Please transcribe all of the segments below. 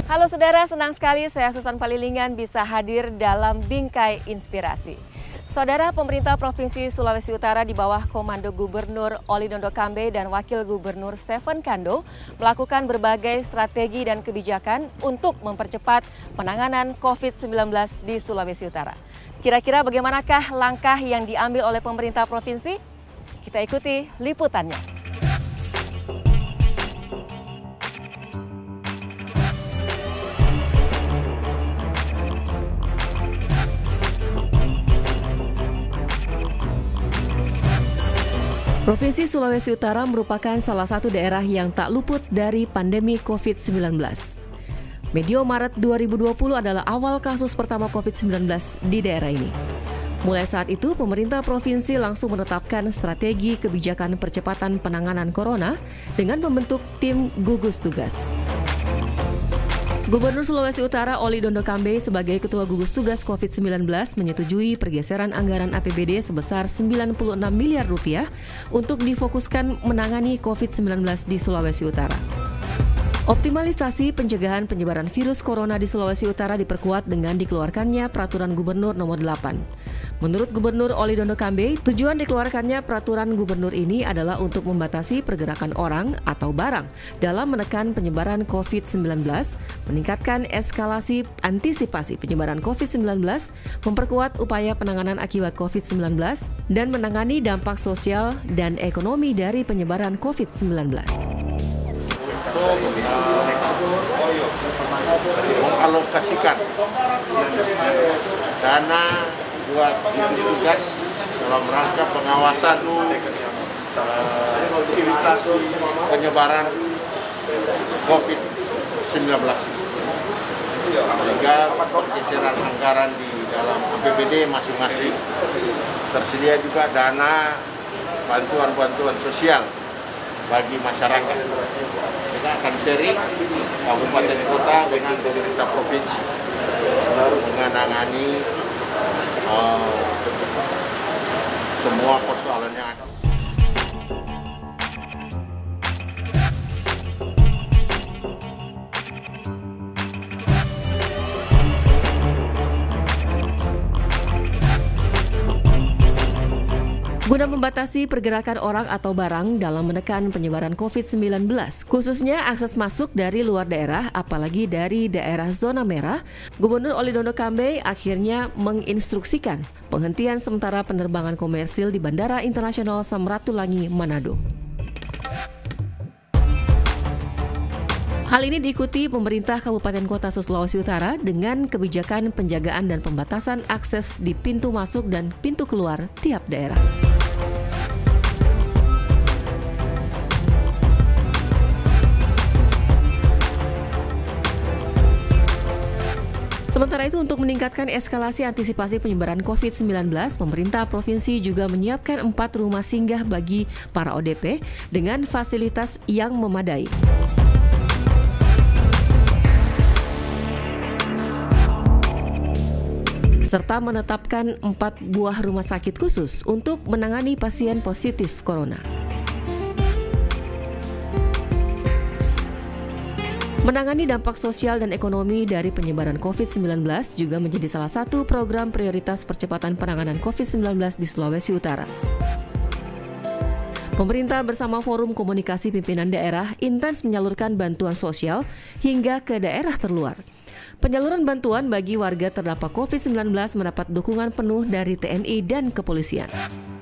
Halo saudara, senang sekali saya Susan Palilingan bisa hadir dalam Bingkai Inspirasi. Saudara, pemerintah Provinsi Sulawesi Utara di bawah Komando Gubernur Oli Dondo Kambe dan Wakil Gubernur Stephen Kando melakukan berbagai strategi dan kebijakan untuk mempercepat penanganan COVID-19 di Sulawesi Utara. Kira-kira bagaimanakah langkah yang diambil oleh pemerintah provinsi? Kita ikuti liputannya. Provinsi Sulawesi Utara merupakan salah satu daerah yang tak luput dari pandemi COVID-19. Medio Maret 2020 adalah awal kasus pertama COVID-19 di daerah ini. Mulai saat itu, pemerintah provinsi langsung menetapkan strategi kebijakan percepatan penanganan corona dengan membentuk tim gugus tugas. Gubernur Sulawesi Utara Oli Dondo Kambe sebagai Ketua Gugus Tugas COVID-19 menyetujui pergeseran anggaran APBD sebesar 96 miliar rupiah untuk difokuskan menangani COVID-19 di Sulawesi Utara. Optimalisasi pencegahan penyebaran virus corona di Sulawesi Utara diperkuat dengan dikeluarkannya Peraturan Gubernur Nomor 8. Menurut Gubernur Oli Dondo Kambe, tujuan dikeluarkannya Peraturan Gubernur ini adalah untuk membatasi pergerakan orang atau barang dalam menekan penyebaran COVID-19, meningkatkan eskalasi antisipasi penyebaran COVID-19, memperkuat upaya penanganan akibat COVID-19, dan menangani dampak sosial dan ekonomi dari penyebaran COVID-19. Mengalokasikan dana buat tugas dalam rangka pengawasan aktivitas penyebaran COVID-19. Sehingga pergeseran anggaran di dalam APBD masing-masing tersedia juga dana bantuan-bantuan sosial bagi masyarakat. Kita akan sharing kabupaten kota dengan pemerintah provinsi menangani semua persoalan yang ada. Guna membatasi pergerakan orang atau barang dalam menekan penyebaran COVID-19, khususnya akses masuk dari luar daerah, apalagi dari daerah zona merah, Gubernur Oli Dondo Kambe akhirnya menginstruksikan penghentian sementara penerbangan komersil di Bandara Internasional Samratulangi, Manado. Hal ini diikuti pemerintah Kabupaten Kota Sulawesi Utara dengan kebijakan penjagaan dan pembatasan akses di pintu masuk dan pintu keluar tiap daerah. Sementara itu, untuk meningkatkan eskalasi antisipasi penyebaran COVID-19, pemerintah provinsi juga menyiapkan 4 rumah singgah bagi para ODP dengan fasilitas yang memadai. Serta menetapkan 4 buah rumah sakit khusus untuk menangani pasien positif corona. Menangani dampak sosial dan ekonomi dari penyebaran COVID-19 juga menjadi salah satu program prioritas percepatan penanganan COVID-19 di Sulawesi Utara. Pemerintah bersama Forum Komunikasi Pimpinan Daerah intens menyalurkan bantuan sosial hingga ke daerah terluar. Penyaluran bantuan bagi warga terdampak COVID-19 mendapat dukungan penuh dari TNI dan kepolisian.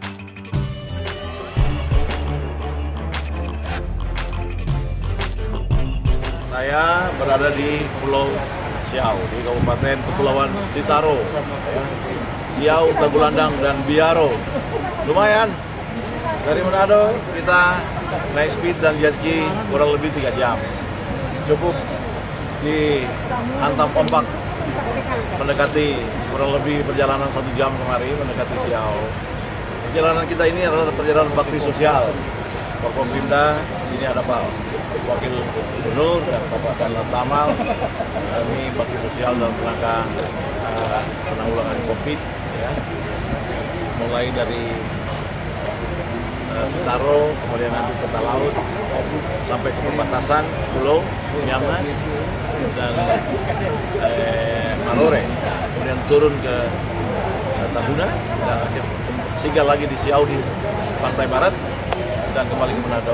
Saya berada di Pulau Siau, di Kabupaten Kepulauan Sitaro, Siau, Tagulandang, dan Biaro. Lumayan, dari Manado kita naik speed dan jet ski kurang lebih 3 jam. Cukup dihantam ombak, mendekati kurang lebih perjalanan 1 jam kemari mendekati Siau. Perjalanan kita ini adalah perjalanan bakti sosial. Pak Pemerintah, sini ada Pak Wakil Gubernur dan Bapak Danlan Tamal. Kami bakti sosial dalam rangka penanggulangan COVID, ya. Mulai dari Sitaro, kemudian nanti ke Talaut, sampai ke perbatasan Pulau Miangas dan Marore, kemudian turun ke Tahuna dan akhir singgah lagi di Siau di pantai barat dan kembali ke Manado.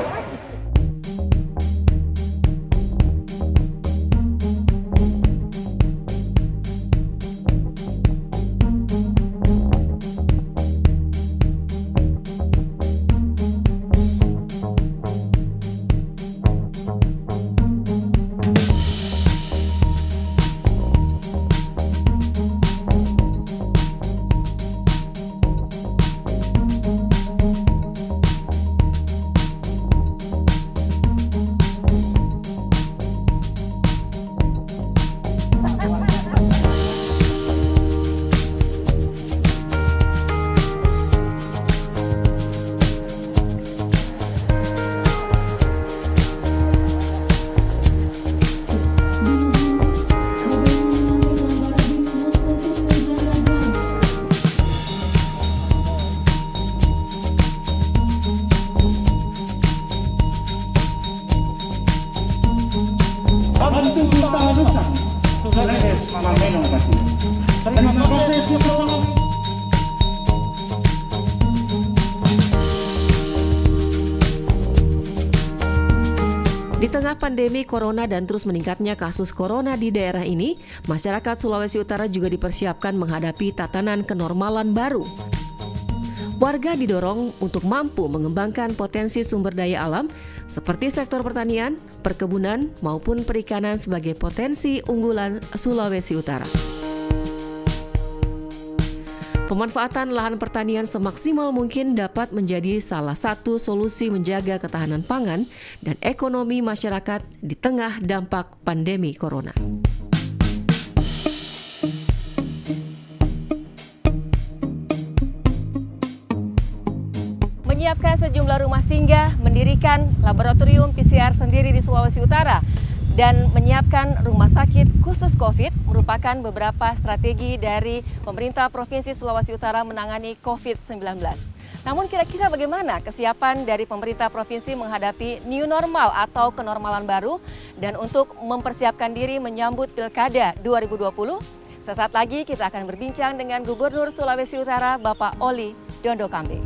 Di tengah pandemi corona dan terus meningkatnya kasus corona di daerah ini, masyarakat Sulawesi Utara juga dipersiapkan menghadapi tatanan kenormalan baru. Warga didorong untuk mampu mengembangkan potensi sumber daya alam seperti sektor pertanian, perkebunan, maupun perikanan sebagai potensi unggulan Sulawesi Utara. Pemanfaatan lahan pertanian semaksimal mungkin dapat menjadi salah satu solusi menjaga ketahanan pangan dan ekonomi masyarakat di tengah dampak pandemi corona. Menyiapkan sejumlah rumah singgah, mendirikan laboratorium PCR sendiri di Sulawesi Utara, dan menyiapkan rumah sakit khusus COVID merupakan beberapa strategi dari pemerintah Provinsi Sulawesi Utara menangani COVID-19. Namun kira-kira bagaimana kesiapan dari pemerintah provinsi menghadapi new normal atau kenormalan baru dan untuk mempersiapkan diri menyambut Pilkada 2020? Sesaat lagi kita akan berbincang dengan Gubernur Sulawesi Utara Bapak Oli Dondo Kambe.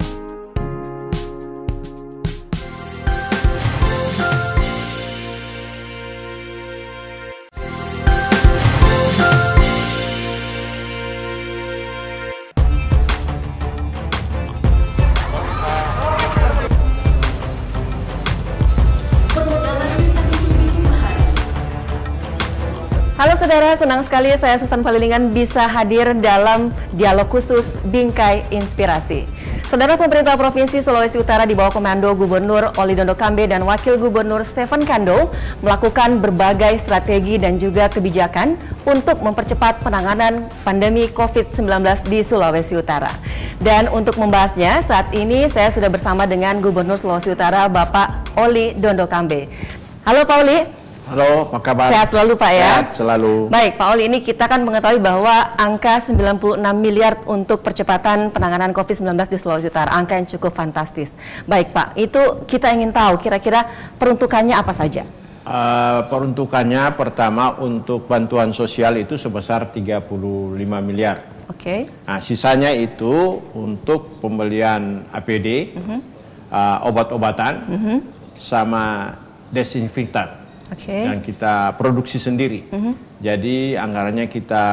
Halo saudara, senang sekali saya Susan Palilingan bisa hadir dalam dialog khusus Bingkai Inspirasi. Saudara, pemerintah Provinsi Sulawesi Utara di bawah komando Gubernur Oli Dondo Kambe dan Wakil Gubernur Stephen Kando melakukan berbagai strategi dan juga kebijakan untuk mempercepat penanganan pandemi COVID-19 di Sulawesi Utara. Dan untuk membahasnya, saat ini saya sudah bersama dengan Gubernur Sulawesi Utara Bapak Oli Dondo Kambe. Halo Pak Oli. Halo, apa kabar? Sehat selalu Pak ya? Sehat selalu. Baik Pak Oli, ini kita kan mengetahui bahwa angka 96 miliar untuk percepatan penanganan COVID-19 di Sulawesi Utara, angka yang cukup fantastis. Baik Pak, itu kita ingin tahu kira-kira peruntukannya apa saja? Peruntukannya pertama untuk bantuan sosial itu sebesar 35 miliar. Oke. Nah, sisanya itu untuk pembelian APD, obat-obatan, sama desinfektan. Yang kita produksi sendiri. Jadi anggarannya kita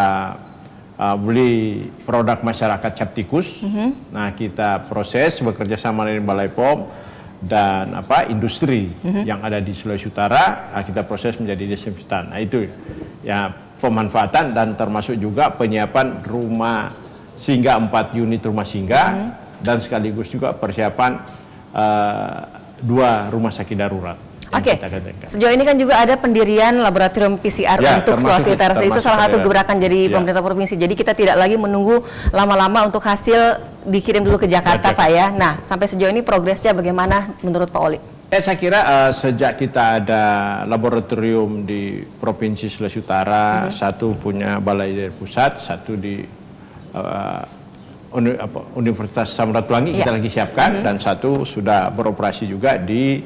beli produk masyarakat Captikus. Nah, kita proses bekerja sama dengan Balai POM dan industri yang ada di Sulawesi Utara. Nah, kita proses menjadi desinfektan. Nah, itu ya pemanfaatan dan termasuk juga penyiapan rumah singgah 4 unit rumah singgah dan sekaligus juga persiapan 2 rumah sakit darurat. Oke, sejauh ini kan juga ada pendirian laboratorium PCR untuk Sulawesi Utara. Itu salah satu gebrakan dari pemerintah provinsi. Jadi kita tidak lagi menunggu lama-lama untuk hasil dikirim dulu ke Jakarta, Pak ya. Nah, sampai sejauh ini progresnya bagaimana menurut Pak Oli? Saya kira sejak kita ada laboratorium di Provinsi Sulawesi Utara, satu punya balai dari pusat, satu di Universitas Samratulangi kita lagi siapkan, dan satu sudah beroperasi juga di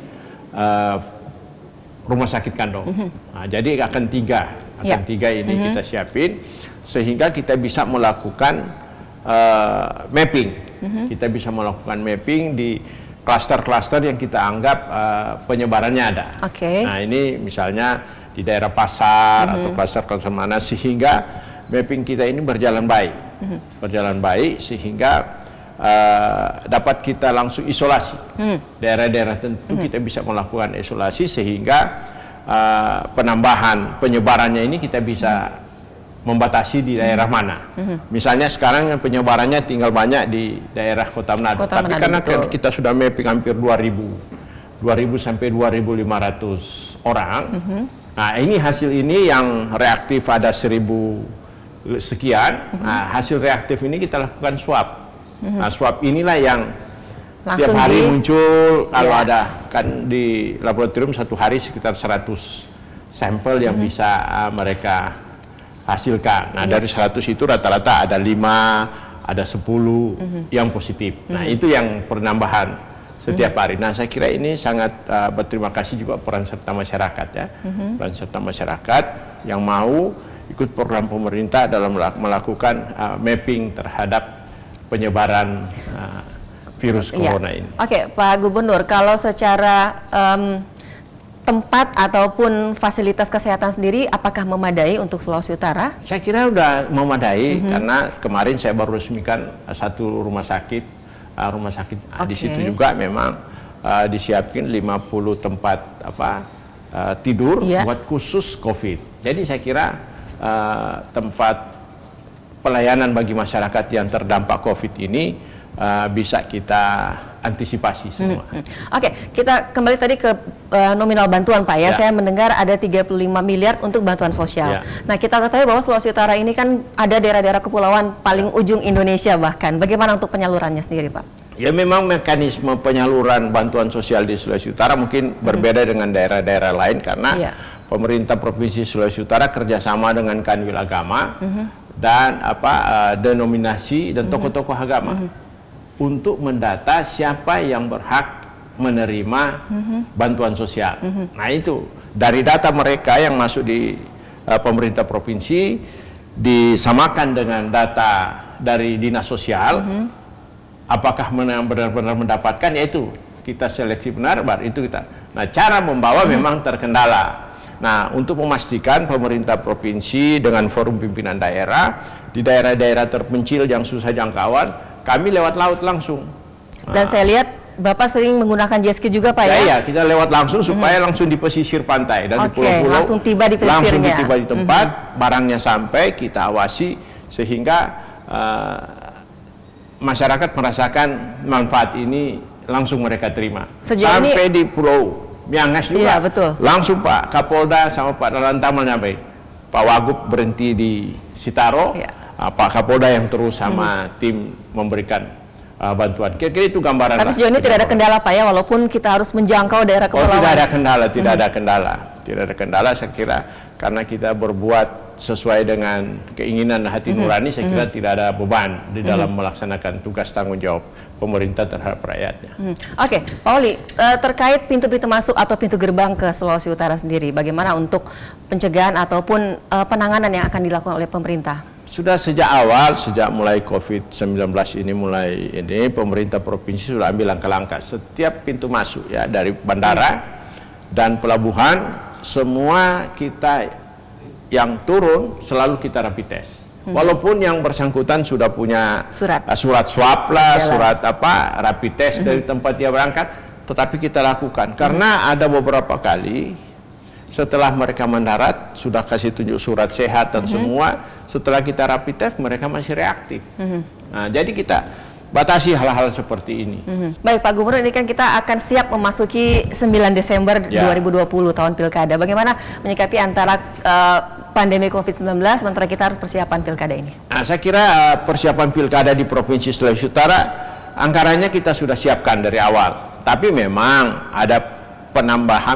Rumah Sakit Kandong. Nah, jadi akan tiga ini kita siapin sehingga kita bisa melakukan mapping. Kita bisa melakukan mapping di klaster-klaster yang kita anggap penyebarannya ada. Nah, ini misalnya di daerah pasar atau klaster-klaster mana, sehingga mapping kita ini berjalan baik. Berjalan baik sehingga dapat kita langsung isolasi. Daerah-daerah tentu kita bisa melakukan isolasi sehingga penambahan penyebarannya ini kita bisa membatasi di daerah mana. Misalnya sekarang penyebarannya tinggal banyak di daerah Kota Manado. Tapi karena kita sudah mapping hampir 2.000 sampai 2.500 orang. Nah, ini hasil ini yang reaktif ada 1.000 sekian. Nah, hasil reaktif ini kita lakukan swab. Nah, swab inilah yang langsung tiap hari muncul. Kalau ada kan di laboratorium satu hari sekitar 100 sampel yang bisa mereka hasilkan. Nah, dari 100 itu rata-rata ada 5, ada 10 yang positif. Nah, itu yang penambahan setiap hari. Nah, saya kira ini sangat berterima kasih juga peran serta masyarakat ya. Peran serta masyarakat yang mau ikut program pemerintah dalam melakukan mapping terhadap penyebaran virus corona ini. Oke, Pak Gubernur, kalau secara tempat ataupun fasilitas kesehatan sendiri apakah memadai untuk Sulawesi Utara? Saya kira sudah memadai karena kemarin saya baru resmikan satu rumah sakit. Di situ juga memang disiapkan 50 tempat tidur buat khusus COVID. Jadi saya kira tempat pelayanan bagi masyarakat yang terdampak COVID ini bisa kita antisipasi semua. Oke, kita kembali tadi ke nominal bantuan Pak ya. Saya mendengar ada 35 miliar untuk bantuan sosial. Nah, kita ketahui bahwa Sulawesi Utara ini kan ada daerah-daerah kepulauan paling ujung Indonesia bahkan. Bagaimana untuk penyalurannya sendiri Pak? Ya, memang mekanisme penyaluran bantuan sosial di Sulawesi Utara mungkin berbeda dengan daerah-daerah lain karena pemerintah Provinsi Sulawesi Utara kerjasama dengan Kanwil Agama dan denominasi dan tokoh-tokoh agama untuk mendata siapa yang berhak menerima bantuan sosial. Nah, itu dari data mereka yang masuk di pemerintah provinsi disamakan dengan data dari dinas sosial. Apakah benar-benar mendapatkan, yaitu kita seleksi benar, baru itu kita. Nah, cara membawa memang terkendala. Nah, untuk memastikan pemerintah provinsi dengan forum pimpinan daerah di daerah-daerah terpencil yang susah jangkauan, kami lewat laut langsung. Dan saya lihat Bapak sering menggunakan jet ski juga Pak ya? Iya, kita lewat langsung supaya langsung di pesisir pantai dan di pulau-pulau langsung tiba di pesisirnya. Langsung tiba di tempat, barangnya sampai, kita awasi sehingga masyarakat merasakan manfaat ini langsung mereka terima. Sampai di Pulau Miangas juga. Iya, betul. Langsung Pak Kapolda sama Pak Lantamal nyampe. Pak Wagub berhenti di Sitaro. Pak Kapolda yang terus sama tim memberikan bantuan. Kira-kira itu gambaran. Tapi sejauh ini tidak ada kendala Pak ya, walaupun kita harus menjangkau daerah kepulauan. Tidak ada kendala, tidak ada kendala saya kira, karena kita berbuat sesuai dengan keinginan hati nurani. Saya kira tidak ada beban di dalam melaksanakan tugas tanggung jawab pemerintah terhadap rakyatnya. Oke, Pak Oli, terkait pintu-pintu masuk atau pintu gerbang ke Sulawesi Utara sendiri, bagaimana untuk pencegahan ataupun penanganan yang akan dilakukan oleh pemerintah? Sudah sejak awal, sejak mulai COVID-19 ini, pemerintah provinsi sudah ambil langkah-langkah. Setiap pintu masuk ya, dari bandara dan pelabuhan, semua kita yang turun selalu kita rapid test. Walaupun yang bersangkutan sudah punya surat swab lah, surat rapid test dari tempat dia berangkat, tetapi kita lakukan. Karena ada beberapa kali setelah mereka mendarat, sudah kasih tunjuk surat sehat dan semua, setelah kita rapid test mereka masih reaktif. Nah, jadi kita batasi hal-hal seperti ini. Baik Pak Gubernur, ini kan kita akan siap memasuki 9 Desember 2020 tahun pilkada. Bagaimana menyikapi antara pandemi COVID-19 sementara kita harus persiapan pilkada ini? Nah, saya kira persiapan pilkada di Provinsi Sulawesi Utara anggarannya kita sudah siapkan dari awal. Tapi memang ada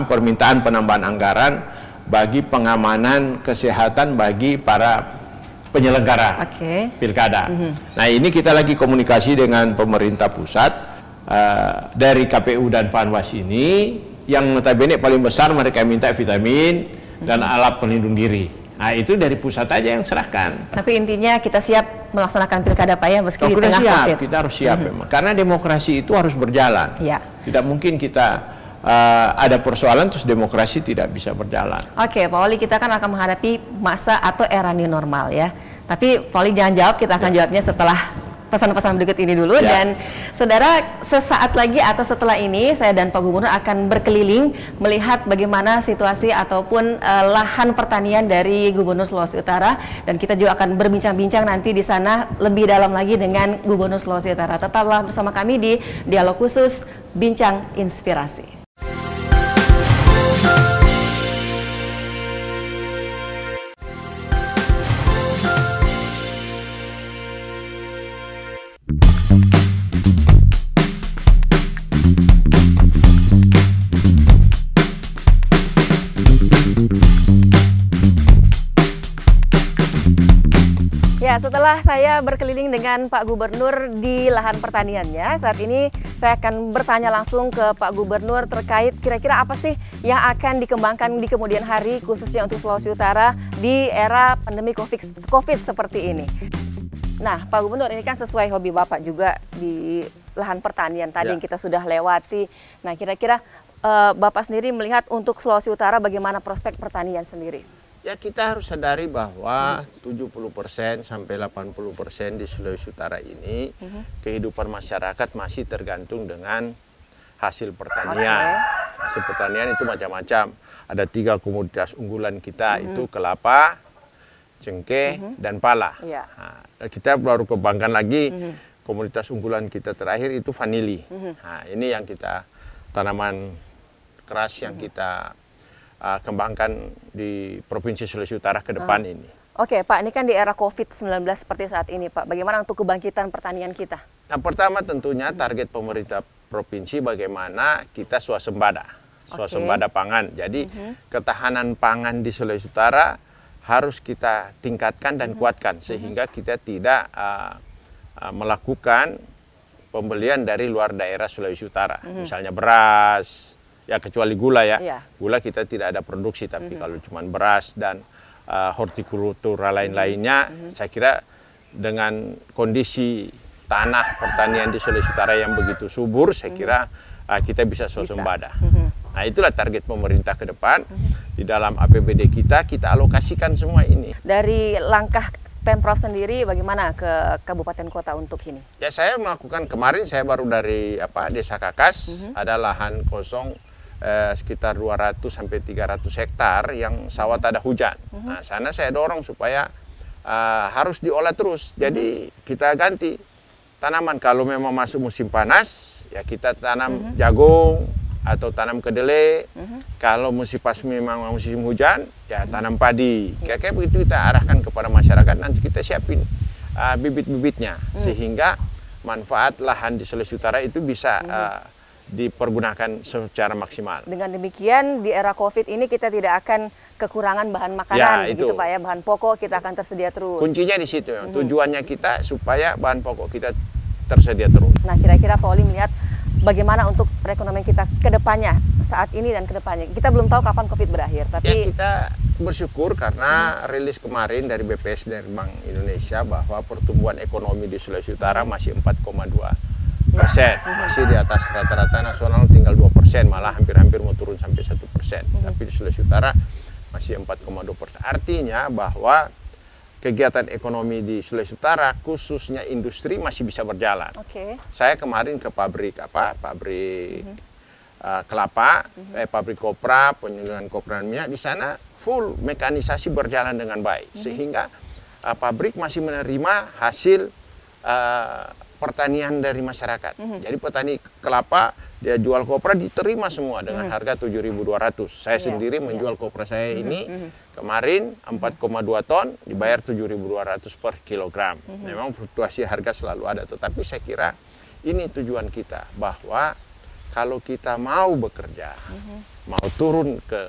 permintaan penambahan anggaran bagi pengamanan kesehatan bagi para penyelenggara pilkada. Nah, ini kita lagi komunikasi dengan pemerintah pusat dari KPU dan Panwas ini, yang notabene paling besar mereka minta vitamin dan alat pelindung diri. Nah, itu dari pusat aja yang serahkan. Tapi intinya kita siap melaksanakan pilkada Pak ya, meski di tengah COVID. Kita harus siap memang, karena demokrasi itu harus berjalan. Tidak mungkin kita ada persoalan terus demokrasi tidak bisa berjalan. Oke, Pak Wali, kita kan akan menghadapi masa atau era new normal ya. Tapi Pak Wali jangan jawab, kita akan jawabnya setelah pesan-pesan berikut ini dulu. Dan saudara, sesaat lagi atau setelah ini saya dan Pak Gubernur akan berkeliling melihat bagaimana situasi ataupun lahan pertanian dari Gubernur Sulawesi Utara, dan kita juga akan berbincang-bincang nanti di sana lebih dalam lagi dengan Gubernur Sulawesi Utara. Tetaplah bersama kami di Dialog Khusus Bincang Inspirasi. Setelah saya berkeliling dengan Pak Gubernur di lahan pertaniannya, saat ini saya akan bertanya langsung ke Pak Gubernur terkait kira-kira apa sih yang akan dikembangkan di kemudian hari, khususnya untuk Sulawesi Utara di era pandemi COVID seperti ini. Nah, Pak Gubernur, ini kan sesuai hobi Bapak juga di lahan pertanian tadi yang kita sudah lewati. Nah, kira-kira Bapak sendiri melihat untuk Sulawesi Utara bagaimana prospek pertanian sendiri? Ya, kita harus sadari bahwa 70% sampai 80% di Sulawesi Utara ini kehidupan masyarakat masih tergantung dengan hasil pertanian. Hasil pertanian itu macam-macam. Ada 3 komoditas unggulan kita, itu kelapa, cengkeh, dan pala. Nah, kita baru kembangkan lagi komoditas unggulan kita terakhir itu vanili. Nah, ini yang kita tanaman keras yang kita kembangkan di Provinsi Sulawesi Utara ke depan ini. Oke, Pak, ini kan di era COVID-19 seperti saat ini, Pak. Bagaimana untuk kebangkitan pertanian kita? Nah, pertama tentunya target pemerintah provinsi bagaimana kita swasembada, swasembada pangan. Jadi ketahanan pangan di Sulawesi Utara harus kita tingkatkan dan kuatkan sehingga kita tidak melakukan pembelian dari luar daerah Sulawesi Utara. Misalnya beras, ya kecuali gula ya. Gula kita tidak ada produksi, tapi kalau cuma beras dan hortikultura lain-lainnya, saya kira dengan kondisi tanah pertanian di Sulawesi Utara yang begitu subur, saya kira kita bisa swasembada. Nah, itulah target pemerintah ke depan. Di dalam APBD kita alokasikan semua ini. Dari langkah Pemprov sendiri bagaimana ke kabupaten kota untuk ini? Ya, saya melakukan kemarin, saya baru dari Desa Kakas, ada lahan kosong sekitar 200 sampai 300 hektar yang sawah tak ada hujan. Nah, sana saya dorong supaya harus diolah terus. Jadi kita ganti tanaman, kalau memang masuk musim panas ya kita tanam jagung atau tanam kedelai. Kalau memang musim hujan ya tanam padi. Kira-kira begitu kita arahkan kepada masyarakat, nanti kita siapin bibit-bibitnya sehingga manfaat lahan di Sulawesi Utara itu bisa dipergunakan secara maksimal. Dengan demikian di era COVID ini kita tidak akan kekurangan bahan makanan, gitu Pak ya, bahan pokok kita akan tersedia terus. Kuncinya di situ, tujuannya kita supaya bahan pokok kita tersedia terus. Nah, kira-kira Pak Oli melihat bagaimana untuk perekonomian kita ke depannya saat ini dan ke depannya. Kita belum tahu kapan COVID berakhir, tapi ya, kita bersyukur karena rilis kemarin dari BPS dari Bank Indonesia bahwa pertumbuhan ekonomi di Sulawesi Utara masih 4,2%. Masih di atas rata-rata nasional, tinggal 2%, malah hampir-hampir mau turun sampai 1%. Tapi di Sulawesi Utara masih 4,2%. Artinya bahwa kegiatan ekonomi di Sulawesi Utara, khususnya industri, masih bisa berjalan. Saya kemarin ke pabrik kelapa, pabrik kopra, penyuluhan kopra minyak, di sana full mekanisasi berjalan dengan baik, sehingga pabrik masih menerima hasil pertanian dari masyarakat. Jadi petani kelapa dia jual kopra diterima semua dengan harga 7.200. Saya sendiri menjual kopra saya ini kemarin 4,2 ton dibayar 7.200 per kilogram. Memang fluktuasi harga selalu ada, tetapi saya kira ini tujuan kita, bahwa kalau kita mau bekerja, mau turun ke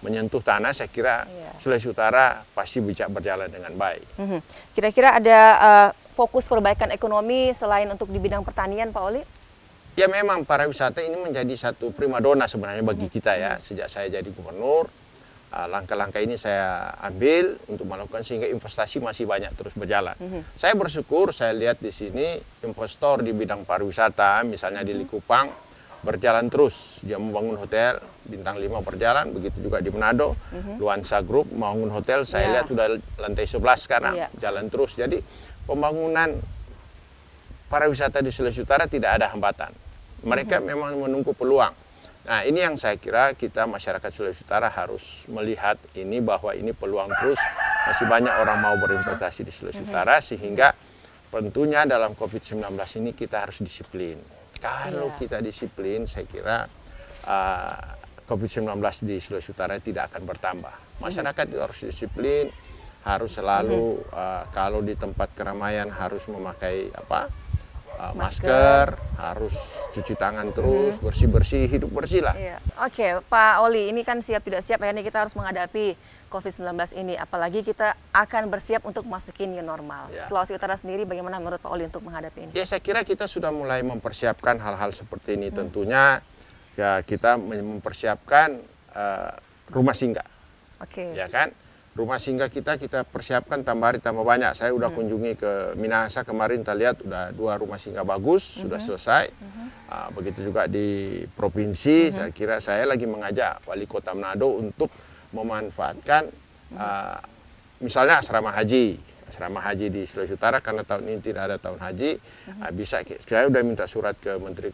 menyentuh tanah, saya kira Sulawesi Utara pasti bisa berjalan dengan baik. Kira-kira ada fokus perbaikan ekonomi selain untuk di bidang pertanian, Pak Oli? Ya memang pariwisata ini menjadi satu primadona sebenarnya bagi kita ya. Sejak saya jadi gubernur, langkah-langkah ini saya ambil untuk melakukan sehingga investasi masih banyak terus berjalan. Saya bersyukur saya lihat di sini investor di bidang pariwisata, misalnya di Likupang, berjalan terus. Dia membangun hotel, bintang 5 berjalan, begitu juga di Manado, Luansa Group membangun hotel, saya lihat sudah lantai 11 sekarang, jalan terus. Jadi pembangunan pariwisata di Sulawesi Utara tidak ada hambatan. Mereka memang menunggu peluang. Nah, ini yang saya kira kita masyarakat Sulawesi Utara harus melihat ini bahwa ini peluang terus. Masih banyak orang mau berinvestasi di Sulawesi Utara sehingga tentunya dalam COVID-19 ini kita harus disiplin. Kalau kita disiplin, saya kira COVID-19 di Sulawesi Utara tidak akan bertambah. Masyarakat harus disiplin, harus selalu kalau di tempat keramaian harus memakai masker, harus cuci tangan terus, bersih-bersih, hidup bersih lah. Oke, Pak Oli, ini kan siap tidak siap, akhirnya kita harus menghadapi COVID-19 ini, apalagi kita akan bersiap untuk masukin new normal. Sulawesi Utara sendiri bagaimana menurut Pak Oli untuk menghadapi ini? Ya, saya kira kita sudah mulai mempersiapkan hal-hal seperti ini. Tentunya ya kita mempersiapkan rumah singgah. Ya kan? Rumah singgah kita persiapkan tambah hari tambah banyak. Saya udah kunjungi ke Minahasa kemarin, kita lihat udah 2 rumah singgah bagus, sudah selesai. Begitu juga di provinsi, saya kira saya lagi mengajak Wali Kota Manado untuk memanfaatkan misalnya asrama haji. Asrama haji di Sulawesi Utara, karena tahun ini tidak ada tahun haji, bisa. Saya udah minta surat ke Menteri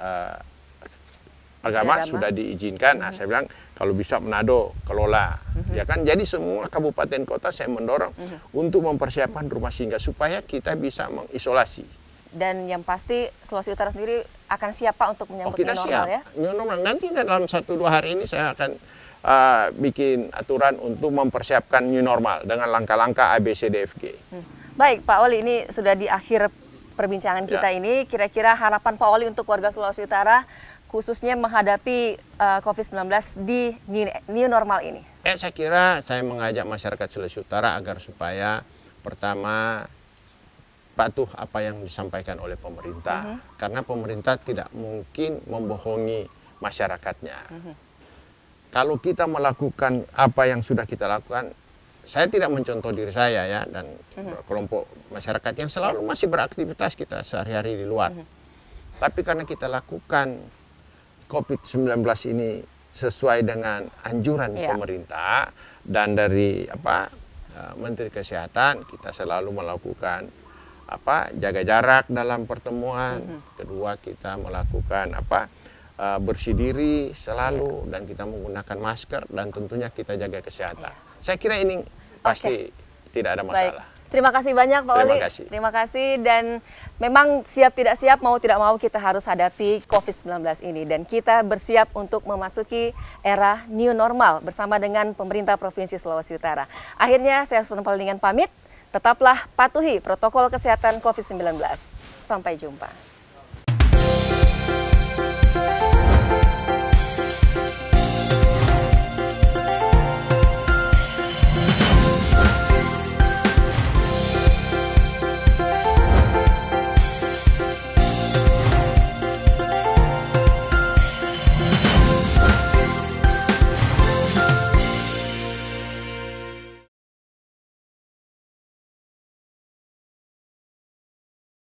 Agama, sudah diizinkan. Nah, saya bilang kalau bisa Manado kelola, ya kan. Jadi semua kabupaten kota saya mendorong untuk mempersiapkan rumah singgah supaya kita bisa mengisolasi. Dan yang pasti Sulawesi Utara sendiri akan siap Pak untuk menyambut new normal ya? New normal. Nanti dalam 1-2 hari ini saya akan bikin aturan untuk mempersiapkan new normal dengan langkah-langkah ABCDFG. Baik Pak Oli, ini sudah di akhir perbincangan kita ini. Kira-kira harapan Pak Oli untuk warga Sulawesi Utara khususnya menghadapi COVID-19 di new normal ini? Saya kira saya mengajak masyarakat Sulawesi Utara agar supaya pertama patuh apa yang disampaikan oleh pemerintah. Karena pemerintah tidak mungkin membohongi masyarakatnya. Kalau kita melakukan apa yang sudah kita lakukan, saya tidak mencontoh diri saya ya, dan kelompok masyarakat yang selalu masih beraktivitas kita sehari-hari di luar. Tapi karena kita lakukan COVID-19 ini sesuai dengan anjuran pemerintah dan dari Menteri Kesehatan, kita selalu melakukan jaga jarak dalam pertemuan. Kedua, kita melakukan bersih diri selalu, dan kita menggunakan masker, dan tentunya kita jaga kesehatan. Saya kira ini pasti tidak ada masalah. Terima kasih banyak Pak Oli. Terima kasih, dan memang siap tidak siap, mau tidak mau kita harus hadapi COVID-19 ini, dan kita bersiap untuk memasuki era new normal bersama dengan pemerintah Provinsi Sulawesi Utara. Akhirnya saya Susan Palinggan pamit, tetaplah patuhi protokol kesehatan COVID-19. Sampai jumpa.